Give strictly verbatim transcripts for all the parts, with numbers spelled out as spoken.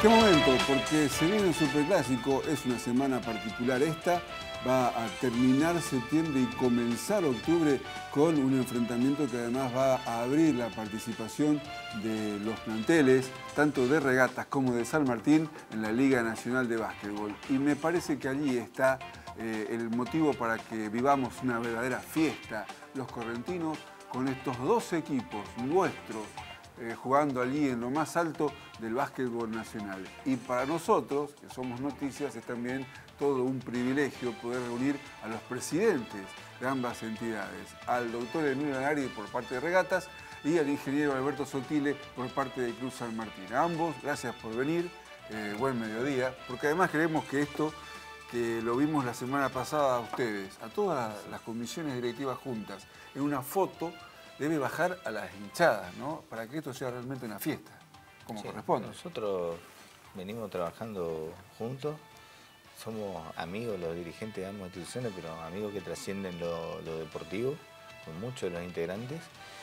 Qué momento, porque se viene un superclásico, es una semana particular esta, va a terminar septiembre y comenzar octubre con un enfrentamiento que además va a abrir la participación de los planteles, tanto de Regatas como de San Martín, en la Liga Nacional de Básquetbol. Y me parece que allí está eh, el motivo para que vivamos una verdadera fiesta, los correntinos, con estos dos equipos nuestros, Eh, jugando allí en lo más alto del básquetbol nacional. Y para nosotros, que somos noticias, es también todo un privilegio poder reunir a los presidentes de ambas entidades, al doctor Emilio Nagari por parte de Regatas y al ingeniero Alberto Sotile por parte de Club San Martín. A ambos, gracias por venir, eh, buen mediodía, porque además queremos que esto, que lo vimos la semana pasada a ustedes, a todas las comisiones directivas juntas, en una foto, debe bajar a las hinchadas, ¿no? Para que esto sea realmente una fiesta, como sí, corresponde. Nosotros venimos trabajando juntos, somos amigos los dirigentes de ambas instituciones, pero amigos que trascienden lo, lo deportivo, con muchos de los integrantes,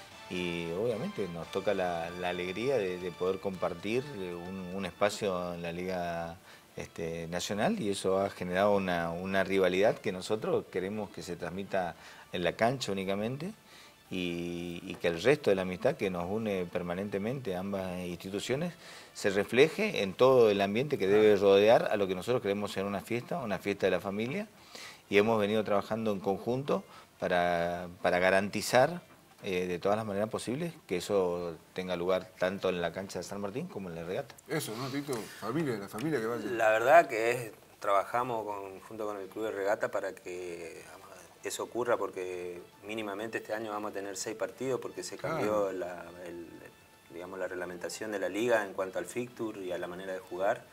y obviamente nos toca la, la alegría de, de poder compartir un, un espacio en la Liga este, Nacional, y eso ha generado una, una rivalidad que nosotros queremos que se transmita en la cancha únicamente, Y, y que el resto de la amistad que nos une permanentemente a ambas instituciones se refleje en todo el ambiente que debe rodear a lo que nosotros queremos ser una fiesta, una fiesta de la familia, y hemos venido trabajando en conjunto para, para garantizar eh, de todas las maneras posibles que eso tenga lugar tanto en la cancha de San Martín como en la Regata. Eso, ¿no, Tito? Familia, la familia que vaya. La verdad que es, trabajamos con, junto con el Club de Regata para que eso ocurra, porque mínimamente este año vamos a tener seis partidos porque se cambió ah. la, el, digamos, la reglamentación de la liga en cuanto al fixture y a la manera de jugar,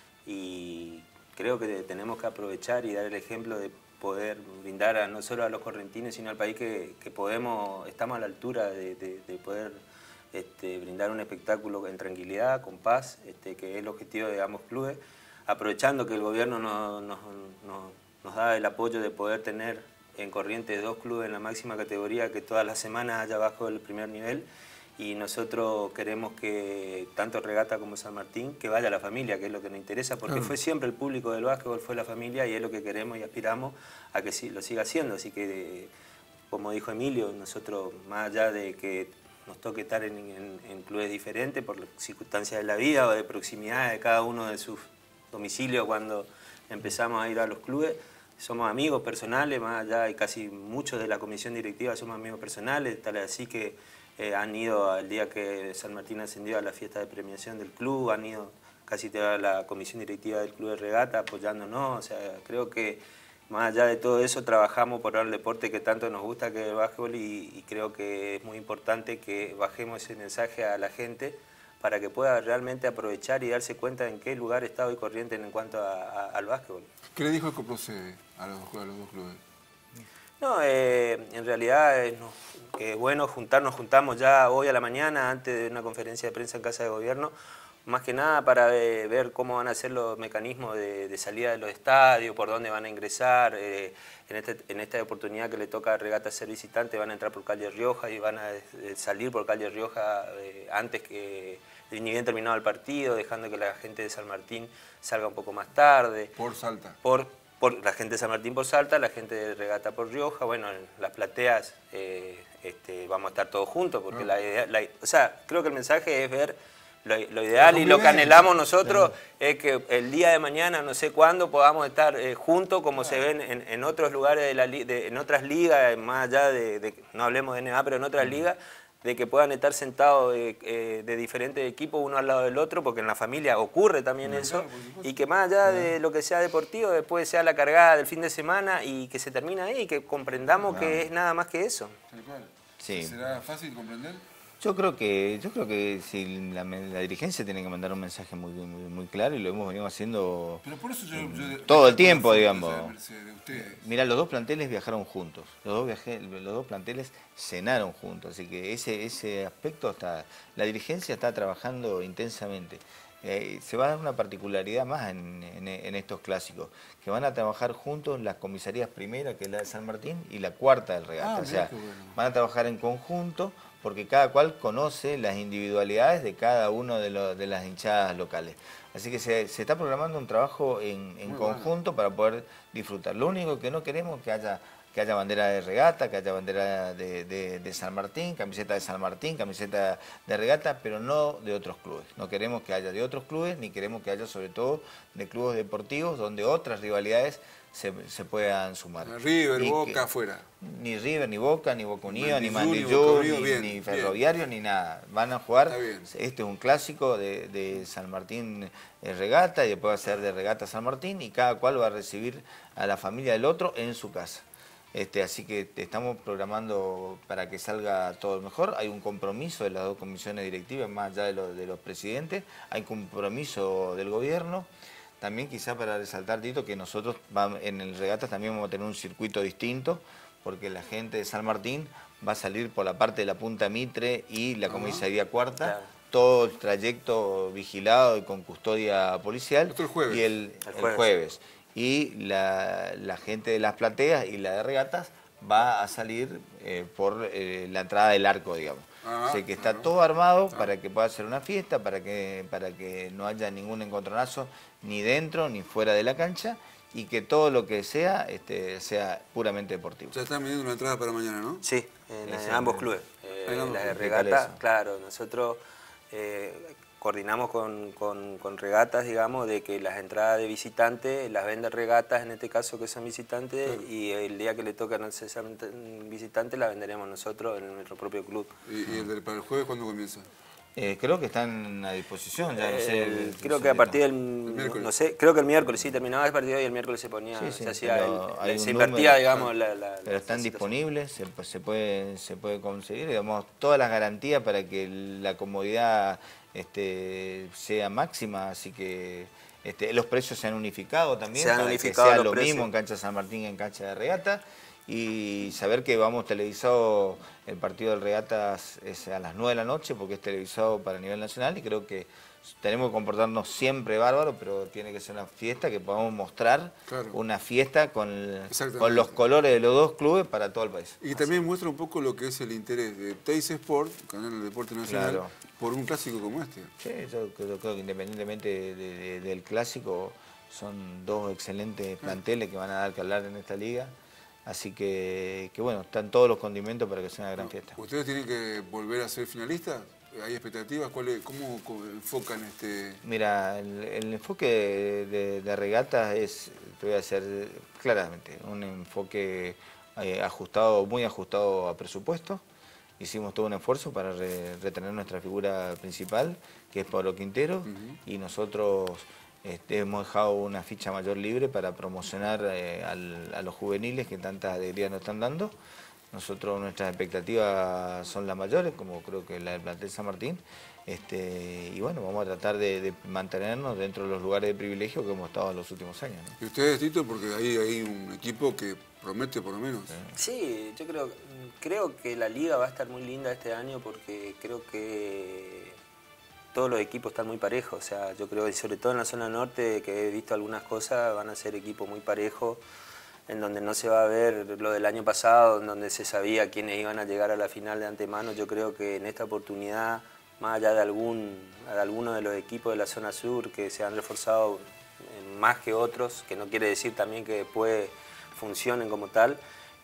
y creo que tenemos que aprovechar y dar el ejemplo de poder brindar a, no solo a los correntinos sino al país que, que podemos, estamos a la altura de, de, de poder este, brindar un espectáculo en tranquilidad, con paz, este, que es el objetivo de ambos clubes, aprovechando que el gobierno nos, nos, nos, nos da el apoyo de poder tener en Corrientes dos clubes en la máxima categoría, que todas las semanas haya bajo el primer nivel, y nosotros queremos que tanto Regata como San Martín, que vaya la familia, que es lo que nos interesa, porque claro. fue siempre el público del básquetbol, fue la familia, y es lo que queremos y aspiramos a que lo siga haciendo. Así que, como dijo Emilio, nosotros, más allá de que nos toque estar en, en, en clubes diferentes por las circunstancias de la vida o de proximidad de cada uno de sus domicilios cuando empezamos a ir a los clubes, somos amigos personales, más allá, y casi muchos de la comisión directiva somos amigos personales, tal así que eh, han ido al día que San Martín ascendió a la fiesta de premiación del club, han ido casi toda la comisión directiva del Club de Regata apoyándonos. O sea, creo que más allá de todo eso trabajamos por el deporte que tanto nos gusta, que es el básquetbol, y, y creo que es muy importante que bajemos ese mensaje a la gente para que pueda realmente aprovechar y darse cuenta en qué lugar está hoy Corrientes en cuanto a, a, al básquetbol. ¿Qué le dijo el Coprocede a los, a los dos clubes? No, eh, en realidad es, no, que es bueno juntarnos, juntamos ya hoy a la mañana antes de una conferencia de prensa en Casa de Gobierno, más que nada para ver, ver cómo van a ser los mecanismos de, de salida de los estadios, por dónde van a ingresar. Eh, en, este, en esta oportunidad que le toca a Regata ser visitante, van a entrar por calle Rioja y van a eh, salir por calle Rioja eh, antes que ni bien terminado el partido, dejando que la gente de San Martín salga un poco más tarde. Por Salta. Por, por la gente de San Martín por Salta, la gente de Regata por Rioja. Bueno, en las plateas eh, este, vamos a estar todos juntos, porque ah. la idea, la, o sea, creo que el mensaje es ver lo, lo ideal y lo que anhelamos nosotros sí. es que el día de mañana, no sé cuándo, podamos estar eh, juntos como ah. se ven en, en otros lugares, de la, de, en otras ligas, más allá de, de, no hablemos de N B A, pero en otras mm. ligas, de que puedan estar sentados de, eh, de diferentes equipos uno al lado del otro, porque en la familia ocurre también no, eso, claro, y que más allá de lo que sea deportivo, después sea la cargada del fin de semana y que se termina ahí, y que comprendamos claro. que es nada más que eso. Sí. ¿Será fácil comprender? Yo creo que yo creo que si la, la dirigencia tiene que mandar un mensaje muy, muy, muy claro, y lo hemos venido haciendo Pero por eso yo, yo, todo el tiempo, digamos. De Mirá, los dos planteles viajaron juntos, los dos, viaje, los dos planteles cenaron juntos, así que ese, ese aspecto está, la dirigencia está trabajando intensamente. Eh, se va a dar una particularidad más en, en, en estos clásicos, que van a trabajar juntos las comisarías primera, que es la de San Martín, y la cuarta del Regata. Ah, o sea, bueno. van a trabajar en conjunto porque cada cual conoce las individualidades de cada uno de, lo, de las hinchadas locales. Así que se, se está programando un trabajo en, en conjunto bueno. para poder disfrutar. Lo único que no queremos es que haya, que haya bandera de regata, que haya bandera de, de, de San Martín, camiseta de San Martín, camiseta de regata, pero no de otros clubes. No queremos que haya de otros clubes, ni queremos que haya sobre todo de clubes deportivos donde otras rivalidades Se, se puedan sumar. River, y Boca, afuera. Ni River, ni Boca, ni Boca Unido, ni Mandillú, ni, ni, ni Ferroviario, bien. ni nada. Van a jugar, este es un clásico de, de San Martín eh, Regata, y después va a ser de Regata San Martín, y cada cual va a recibir a la familia del otro en su casa. Este, así que estamos programando para que salga todo mejor. Hay un compromiso de las dos comisiones directivas, más allá de, lo, de los presidentes, hay compromiso del gobierno. También quizá para resaltar, Tito, que nosotros vamos, en el Regatas también vamos a tener un circuito distinto, porque la gente de San Martín va a salir por la parte de la Punta Mitre y la comisaría Cuarta, claro. todo el trayecto vigilado y con custodia policial. Esto el jueves. Y el, el jueves. El jueves. Y la, la gente de las plateas y la de Regatas va a salir eh, por eh, la entrada del arco, digamos. Ajá, o sea que está ajá. todo armado ajá. para que pueda ser una fiesta, para que, para que no haya ningún encontronazo ni dentro ni fuera de la cancha, y que todo lo que sea este, sea puramente deportivo. Ya están midiendo una entrada para mañana, ¿no? Sí, en, en ambos clubes. Eh, la de Regata, claro, nosotros eh, coordinamos con, con, con Regatas, digamos, de que las entradas de visitantes las venden Regatas, en este caso que son visitantes, claro. y el día que le tocan a ser visitantes la venderemos nosotros en nuestro propio club. ¿Y, y el del, para el jueves cuándo comienza? Eh, creo que están a disposición, ya no sé. El, el, creo que a partir del, el no sé, creo que el miércoles, sí, terminaba el partido y el miércoles se ponía, sí, sí, se hacía el, se invertía, digamos, la, la, pero la están la disponibles, se, se puede, se puede conseguir, digamos, todas las garantías para que la comodidad este, sea máxima, así que este, los precios se han unificado también, se han para unificado que sea los lo precios. mismo en cancha San Martín y en cancha de Regata. Y saber que vamos televisado, el partido del Regatas es a las nueve de la noche porque es televisado para nivel nacional, y creo que tenemos que comportarnos siempre bárbaro, pero tiene que ser una fiesta que podamos mostrar, claro. una fiesta con, con los colores de los dos clubes para todo el país. Y también Así. muestra un poco lo que es el interés de Teis Sport, canal del deporte nacional, claro. por un clásico como este. Sí, yo creo, creo que independientemente de, de, de, del clásico, son dos excelentes planteles que van a dar que hablar en esta liga. Así que, que bueno, están todos los condimentos para que sea una gran fiesta. ¿Ustedes tienen que volver a ser finalistas? ¿Hay expectativas? ¿Cuál es, cómo, cómo enfocan este...? Mira, el, el enfoque de, de, de Regatas es, te voy a decir claramente, un enfoque eh, ajustado, muy ajustado a presupuesto. Hicimos todo un esfuerzo para re, retener nuestra figura principal, que es Pablo Quintero, uh-huh. y nosotros... Este, hemos dejado una ficha mayor libre para promocionar eh, al, a los juveniles que tantas alegrías nos están dando. Nosotros, nuestras expectativas son las mayores, como creo que la del plantel San Martín. Este, y bueno, vamos a tratar de, de mantenernos dentro de los lugares de privilegio que hemos estado en los últimos años, ¿no? ¿Y ustedes, Tito? Porque ahí hay un equipo que promete por lo menos. Sí, yo creo, creo que la liga va a estar muy linda este año porque creo que... todos los equipos están muy parejos, o sea, yo creo que sobre todo en la zona norte, que he visto algunas cosas, van a ser equipos muy parejos, en donde no se va a ver lo del año pasado, en donde se sabía quiénes iban a llegar a la final de antemano. Yo creo que en esta oportunidad, más allá de, algún, de algunos de los equipos de la zona sur que se han reforzado más que otros, que no quiere decir también que después funcionen como tal,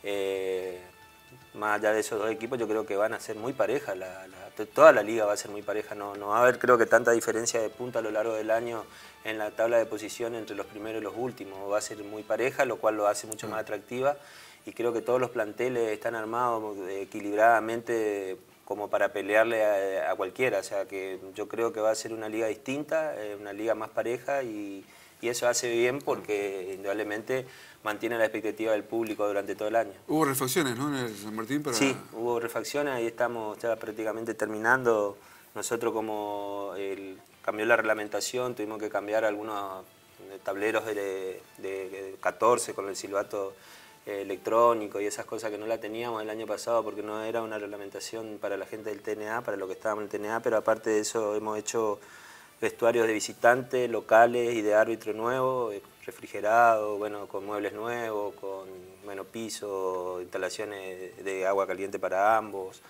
eh, más allá de esos dos equipos, yo creo que van a ser muy parejas, la, la, toda la liga va a ser muy pareja, no, no va a haber creo que tanta diferencia de punta a lo largo del año en la tabla de posición entre los primeros y los últimos, va a ser muy pareja, lo cual lo hace mucho más atractiva, y creo que todos los planteles están armados equilibradamente como para pelearle a, a cualquiera, o sea que yo creo que va a ser una liga distinta, una liga más pareja, y, y eso hace bien porque indudablemente mantiene la expectativa del público durante todo el año. Hubo refacciones, ¿no, en el San Martín? Para... Sí, hubo refacciones, ahí estamos ya prácticamente terminando. Nosotros como el, cambió la reglamentación, tuvimos que cambiar algunos tableros de, de, de catorce con el silbato eh, electrónico y esas cosas que no la teníamos el año pasado porque no era una reglamentación para la gente del T N A, para lo que estábamos en el T N A, pero aparte de eso hemos hecho vestuarios de visitantes, locales y de árbitro nuevo, refrigerado, bueno, con muebles nuevos, con bueno, piso, instalaciones de agua caliente para ambos,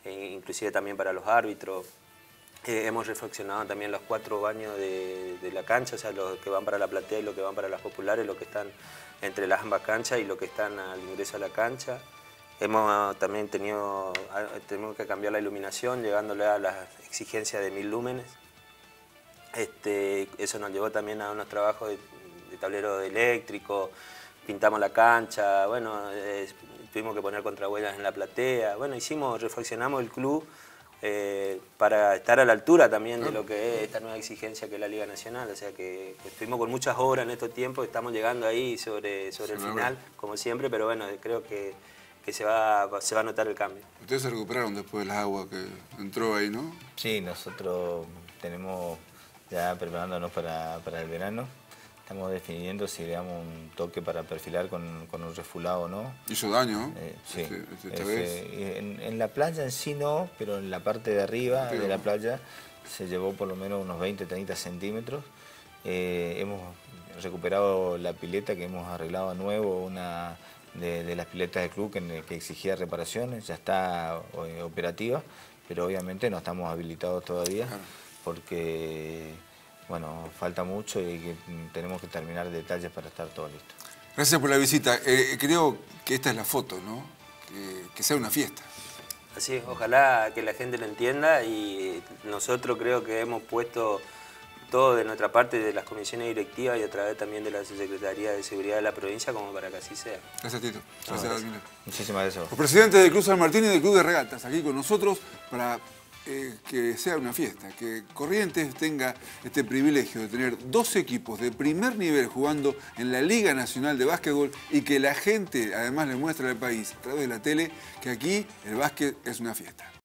eh, inclusive también para los árbitros. Eh, hemos reflexionado también los cuatro baños de, de la cancha, o sea, los que van para la platea y los que van para las populares, los que están entre las ambas canchas y los que están al ingreso a la cancha. Hemos también tenido, tenemos que cambiar la iluminación, llegándole a las exigencias de mil lúmenes. Este, eso nos llevó también a unos trabajos de, de tablero eléctrico, pintamos la cancha, bueno, eh, tuvimos que poner contrahuellas en la platea, bueno, hicimos, reflexionamos el club eh, para estar a la altura también de lo que es esta nueva exigencia que es la Liga Nacional, o sea que estuvimos con muchas obras en estos tiempos, estamos llegando ahí sobre, sobre el final, como siempre, pero bueno, creo que, que se, va, se va a notar el cambio. Ustedes se recuperaron después del agua que entró ahí, ¿no? Sí, nosotros tenemos ya preparándonos para, para el verano. Estamos definiendo si le damos un toque para perfilar con, con un refulado o no. ¿Hizo daño? Eh, sí. Este, esta Ese, vez. En, en la playa en sí no, pero en la parte de arriba Pero, de la playa se llevó por lo menos unos veinte, treinta centímetros. Eh, hemos recuperado la pileta que hemos arreglado a nuevo, una de, de las piletas del club que, que exigía reparaciones, ya está eh, operativa, pero obviamente no estamos habilitados todavía claro. porque... Bueno, falta mucho y que tenemos que terminar detalles para estar todo listo. Gracias por la visita. Eh, creo que esta es la foto, ¿no? Que, que sea una fiesta. Así es, ojalá que la gente lo entienda y nosotros creo que hemos puesto todo de nuestra parte, de las comisiones directivas y a través también de la Secretaría de Seguridad de la provincia, como para que así sea. Gracias, Tito. Gracias, no, gracias. Muchísimas gracias. Los presidentes del Club San Martín y del Club de Regatas, aquí con nosotros para... Eh, que sea una fiesta, que Corrientes tenga este privilegio de tener dos equipos de primer nivel jugando en la Liga Nacional de Básquetbol y que la gente además le muestre al país a través de la tele que aquí el básquet es una fiesta.